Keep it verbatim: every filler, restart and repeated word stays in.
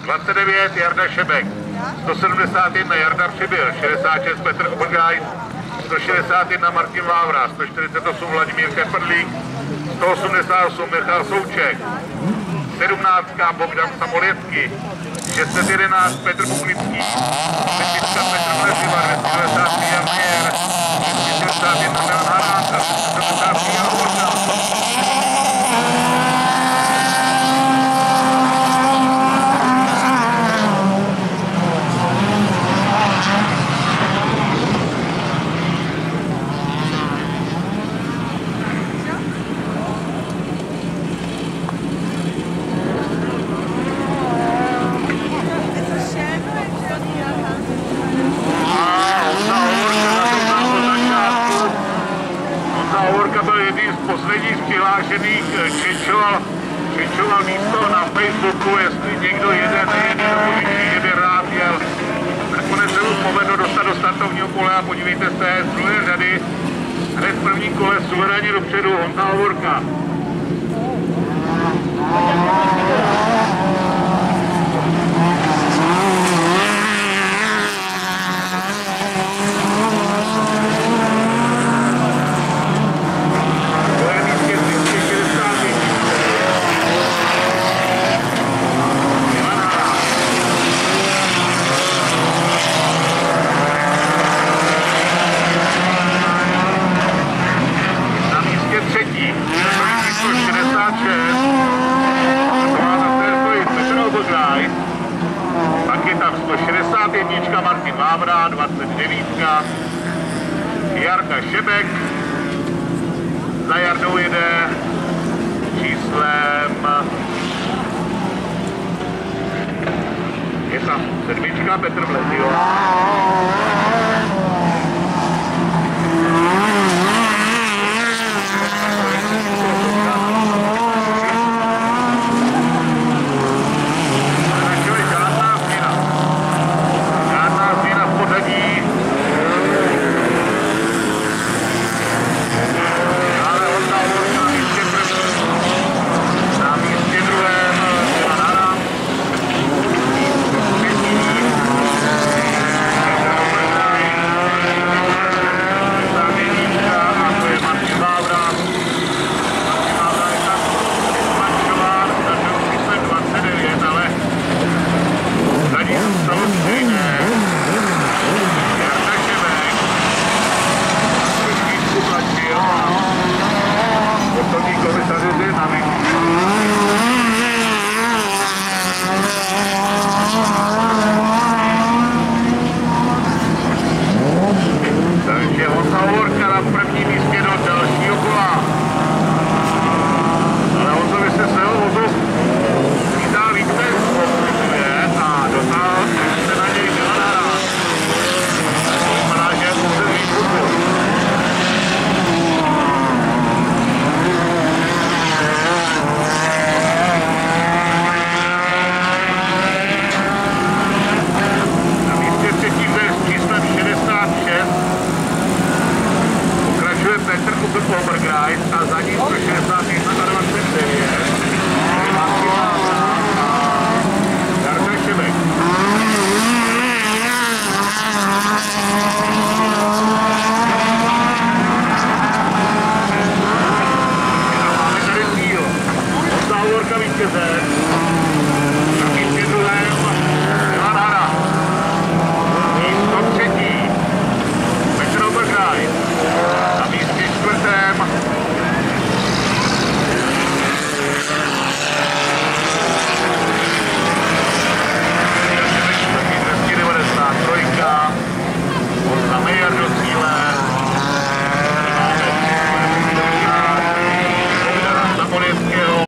dvacet devět Jarda Šebek, sto sedmdesát jedna Jarda Přibyl, šedesát šest Petr Obergajs, sto šedesát jedna Martin Vávra, sto čtyřicet osm Vladimír Keprlík, sto osmdesát osm Michal Souček, sedmnáct Bogdan Samolěcký, šest set jedenáct Petr Buklický, Petr Mlezivar, dvě stě devadesát tři Jan Majer, dvě stě devadesát jedna Milan Haránka, dvě stě devadesát tři Jan Horka. Posledních přihlášených čečoval, čečoval místo na Facebooku, jestli někdo jede, nejede, nebo když jede rád, jel. Nakonec se mu povedlo dostat do startovního pole a podívejte se, z druhé řady, hned v prvním kole suverénně dopředu Honza Hovorka. Martin Vávra, dvacet devět Jarda Šebek, za Jardou jede číslem, je tam sedmička Petr Vlezil.